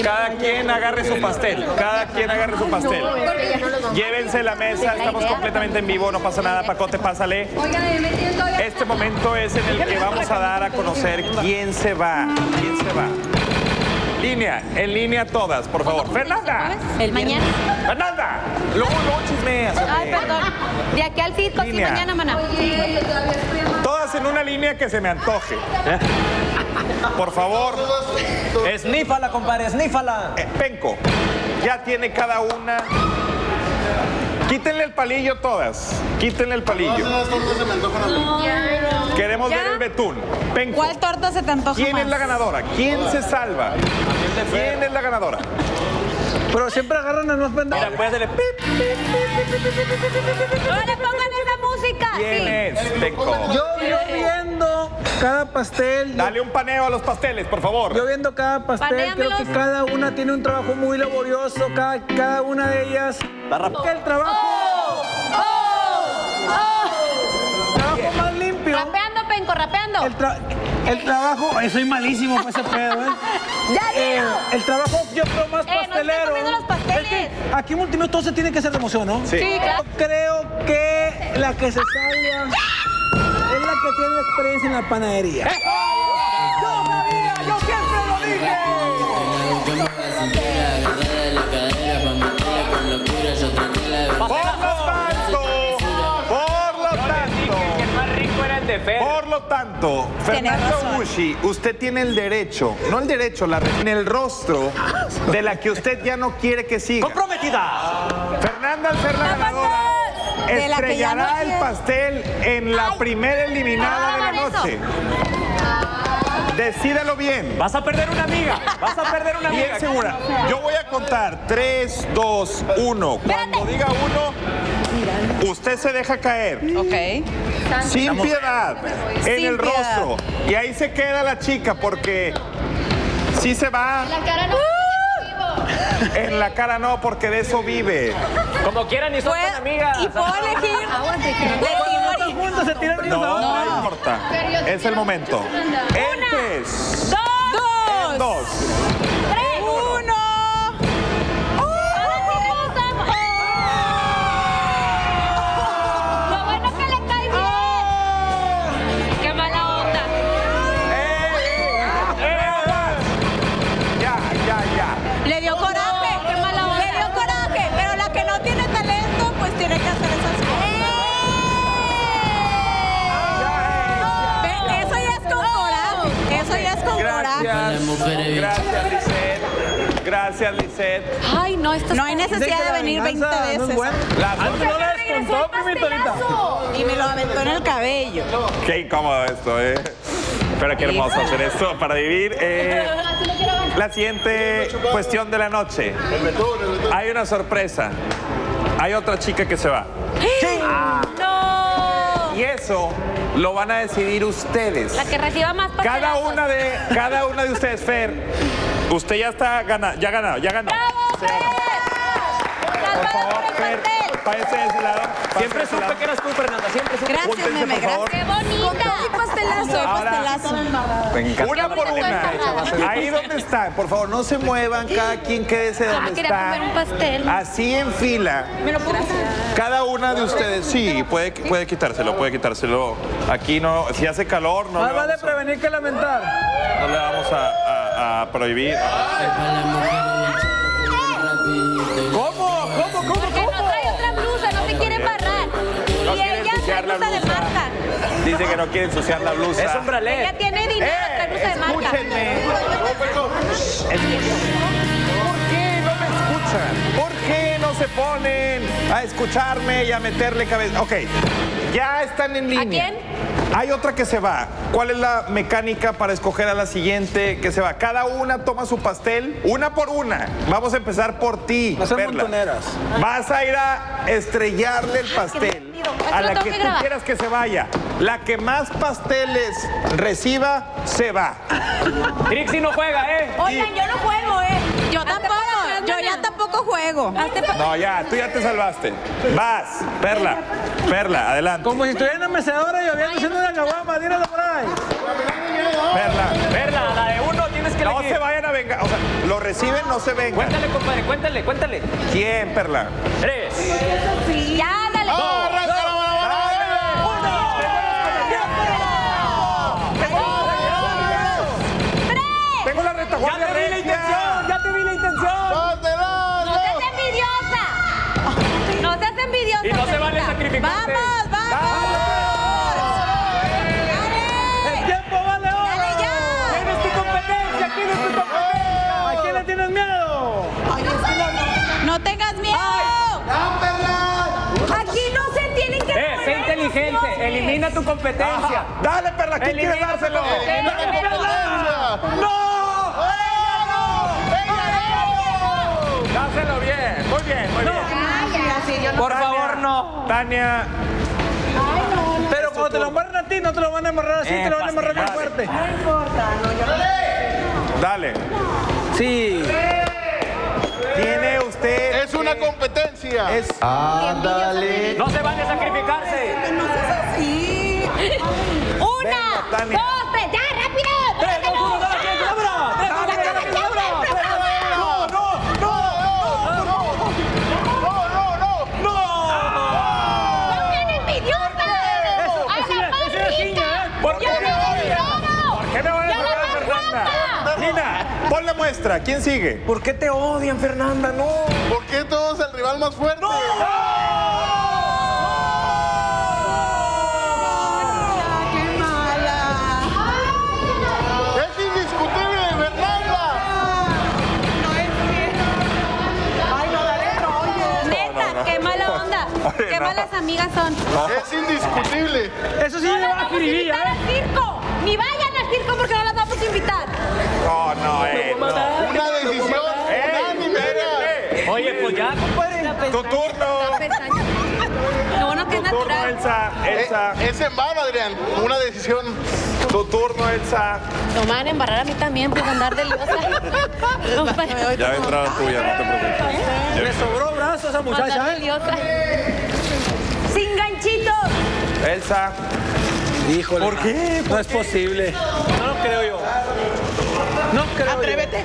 Cada quien agarre su pastel. Cada quien agarre su pastel. Llévense la mesa, estamos completamente en vivo, no pasa nada. Pacote, pásale. Este momento es en el que vamos a dar a conocer quién se va. ¿Quién se va? Línea, en línea todas, por favor. ¡Fernanda! El mañana. ¡Fernanda! Luego chismeas. Ay, perdón. De aquí al circo, sí, mañana, maná. Todas en una línea que se me antoje. Por favor. Esnífala, compadre, esnífala. Penco, ya tiene cada una. Quítenle el palillo todas. Quítenle el palillo. Queremos ver el betún. Penco. ¿Cuál torta se te antoja ¿Quién más? es la ganadora? ¿Quién se salva? ¿Quién es la ganadora? Pero siempre agarran a los pendejos. Mira, puedes hacerle pip. ¡No le pongan esa música! ¿Quién es, Penco? Yo viendo cada pastel. Dale un paneo a los pasteles, por favor. Yo viendo cada pastel, Panéamelos. creo que cada una tiene un trabajo muy laborioso, cada una de ellas. Que el trabajo. Trabajo más limpio. Rapeando, Penco, rapeando. El trabajo, soy malísimo para ese pedo, ¿eh? ¡Ya dilo! El trabajo yo creo más no estoy pastelero. comiendo los pasteles. Es que aquí multimedia todo se tiene que hacer de emoción, ¿no? Sí. Sí, claro. Yo creo que la que se salva es la que tiene experiencia en la panadería. ¡Yo sabía! ¡Yo siempre lo dije! Por lo tanto, Fernando Bushi, usted tiene el derecho, no el derecho, en el rostro de la que usted ya no quiere que siga. ¡Comprometida! Fernanda, al ser la ganadora, De la que ya no estrellará el quiere. pastel en la primera eliminada de la noche. Decídalo bien. Vas a perder una amiga. Vas a perder una amiga. Bien segura. Yo voy a contar 3, 2, 1. Cuando diga 1, usted se deja caer. Ok. Sin piedad. En Sin el piedad. rostro. Y ahí se queda la chica porque sí se va. La cara no. En la cara no, porque de eso vive. Como quieran y son tan amigas. Y puedo elegir. Juntos se tiran ellos a No, otro. no importa. Es el momento. En 3, ¡Dos! 2. ¡Tres! ¡Uno! ¡Ahora sí regresamos! ¡Lo bueno que le cae bien! ¡Qué mala onda! Ya. Le dio coraje. ¡Qué mala onda! Le dio coraje. Pero la que no tiene talento, pues tiene que hacer esas cosas. Eso ya es con coraje. Eso ya es con coraje. Gracias, Lisette. Gracias, Lisette. Ay, no, esto no hay necesidad de venir 20 veces. No es bueno. Las No le descontó, primito, ahorita. Y me lo aventó en el cabello. Qué incómodo esto, ¿eh? Pero qué hermoso hacer esto para vivir. La siguiente cuestión de la noche. Hay una sorpresa. Hay otra chica que se va. ¡No! Y eso lo van a decidir ustedes. La que reciba más Cada pastelazos. una de ustedes, Fer. Usted ya está ganado, ya ganó. ¡Bravo, Fer! Por favor, ¡Salvado por el Fer, pastel! váyase de ese lado. Siempre supe que eras tú, Fernanda. Siempre supe. Gracias, Júntense, meme, por favor. gracias. ¡Qué bonita! Soy pastelazo, Ahora- pastelazo. Una por una. Ahí donde están, por favor, no se muevan. Cada quien quédese donde quería está. comer un pastel. Así en fila. Cada una de ustedes, sí, puede quitárselo. Aquí no, si hace calor, no Más le vale vamos prevenir que lamentar. a prohibir. ¿Cómo? Porque no trae otra blusa, no se quiere embarrar. No Y quiere ella ensuciar trae la blusa de blusa. marca. Dice que no quiere ensuciar la blusa. Es un bralette. Ella tiene dinero, trae blusa de marca. Escúchenme. ¿Por qué no me escuchan? ¿Por qué no se ponen a escucharme y a meterle cabeza? Ok, ya están en línea. ¿A quién? Hay otra que se va. ¿Cuál es la mecánica para escoger a la siguiente que se va? Cada una toma su pastel, una por una. Vamos a empezar por ti, No sean Perla. montoneras. Vas a ir a estrellarle el pastel divertido. a Eso la lo que tengo tú que grabar. quieras que se vaya. La que más pasteles reciba, se va. Trixie no juega, ¿eh? Oigan, yo no juego, Yo tampoco, yo ya tampoco juego. No, ya, tú ya te salvaste. Vas, Perla, adelante. Como si estuviera en la mecedora lloviendo haciendo una caguama, tíralo por ahí. Perla. Verla, la de uno tienes que No se vayan a vengar. O sea, lo reciben, no se vengan. Cuéntale, compadre, cuéntale. ¿Quién, Perla? 3. Ya, dale. Tengo la retaguardia. Ya te vi la intención. No seas envidiosa. No seas envidiosa. Y no se vale Perlita. sacrificarse. Vamos. ¡El tiempo vale oro! Dale ya. ¿Quién es tu competencia? ¿A quién le tienes miedo? No tengas miedo. Aquí no se tienen que... Sé inteligente. Elimina tu competencia. Dale, Perla, ¿quién quiere Elimina dárselo? tu competencia. ¡No! Dáselo bien. Muy bien. Por favor, no. Tania. Pero cuando te lo amarran a ti, no te lo van a amarrar así, te lo van a amarrar bien fuerte. Dale. Sí. Tiene usted... Es una competencia. Es... Ándale. No se vale sacrificarse. No seas así. Una, Venga, Tania. 2, 3, ya, rápido. 3, 2, 1, 2, 3, ¡celebra! ¡No sean envidiosas! ¿Por qué me van a jugar a Fernanda? Nina, pon la muestra. ¿Quién sigue? ¿Por qué te odian, Fernanda? No. ¿Por qué todos el rival más fuerte? ¡Qué mala! Es indiscutible, Fernanda. Neta, qué mala onda. Oye, Qué no. malas amigas son. Es indiscutible. Eso sí No le las va a vamos a jiribilla, invitar al circo. Ni vayan al circo porque no las vamos a invitar. No. Una decisión unánime. Oye, pues ya, compadre. Tu turno. Lo bueno que es Tu turno, natural. Elsa. Es en vano, Adrián. Una decisión. Tu turno, Elsa. No me van a embarrar a mí también por andar de liosa. Ya vendrá la tuya, no te preocupes. Le sobró brazo a esa muchacha, ¿eh? Sin ganchitos. Elsa. Híjole. ¿Por qué? No es posible. No lo creo yo. No creo Atrévete.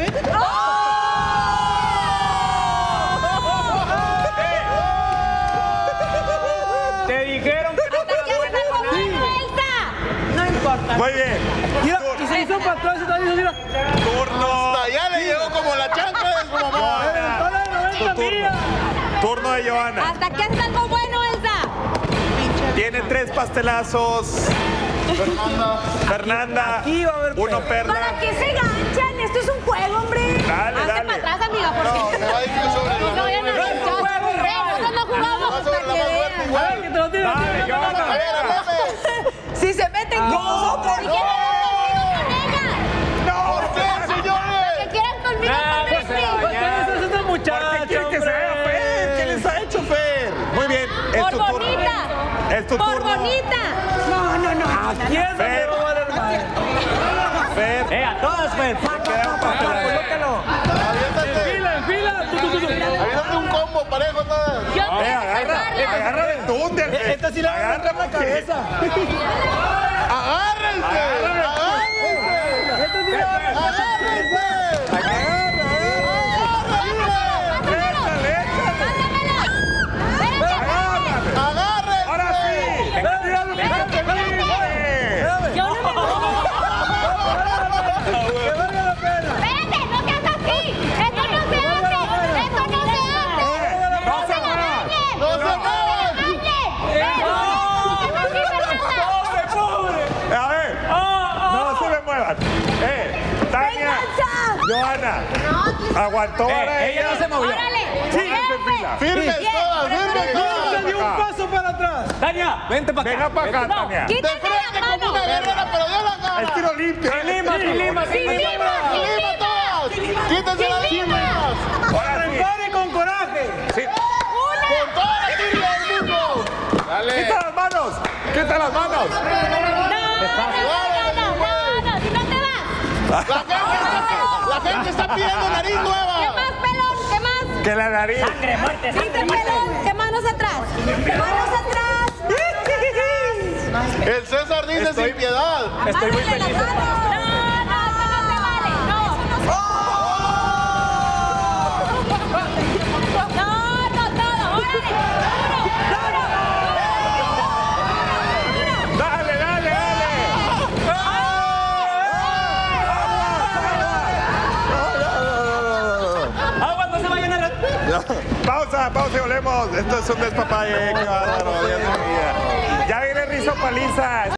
Te dijeron que no te ¿Qué haces al gobierno, Elsa? No importa. Muy bien. Mira, y se hizo para atrás y todavía mira. Turno. Hasta allá le llegó como la chancla de su mamá. Toda la 90 mía. Turno de Johanna. ¿Hasta que haces algo bueno, Elsa? Tiene 3 pastelazos. Fernanda. Aquí va a haber Uno ¿Para Perla. qué se ganchan? Esto es un juego, hombre. Dale, Hazte dale. para atrás, amiga, porque... Me va a ir sobre No vayan a ganchar. Nosotros no jugamos Va sobre la más fuerte Ay, igual. que te lo tiro. Dale, A ver, Johanna. Pepe. Si se meten con nosotros. ¿Por qué no van conmigo con ellas? ¿Por qué, señores? Que quieran conmigo con pues se Messi. la ¿Por qué no estás esta ¿Por muchacha, qué quieren que se haga Fer? ¿Qué les ha hecho Fer? Muy bien. Es Por tu turno. bonita. Es tu Por turno. bonita. ¿Quién se Fer. va a valer más? Fer. A todas, Fer. Queda un pastelazo. Colócalo. Aviéntate. Fila. Aviéntate un combo parejo todas. Yo quiero Agarra de dónde. Esta sí la va a agarrar la cabeza. ¡Agárrense! ¡Agárrense! Esta sí la va a agarrar. ¡Agárrense! ¡Agárrense! Ahora sí. Yo no me Que valga la pena. Espérate, no seas así. Esto no se hace. Esto no se hace. No se muevan. ¡No se muevan! A ver. No se me muevan. Tania. Johanna. Aguantó. Ella no se movió. Pónganse en fila. ¡Firmes todas! ¡Firmes No todas! se dio un paso para atrás. Tania, vente para acá. Venga para acá, Tania. ¡De frente como una guerrera, pero dio la cara! Es tiro limpio. Lima. ¡Lima todas! ¡Quítense las limas! Ahora sí. Prepare con coraje. Sí. ¡Con toda la tibia del mundo! Quita las manos. Quita las manos. No, si no te vas. La gente está pidiendo nariz ¿Qué nueva. más, pelón? ¿Qué más? Que la nariz. Dice pelón, ¿qué manos atrás? Manos atrás. El César dice Estoy- sin piedad. Estoy muy Amárrale feliz. las manos. No, esto no se vale. No, Pausa y volvemos. Esto es un despapalle. Qué bárbaro. Ya viene Rizo Paliza.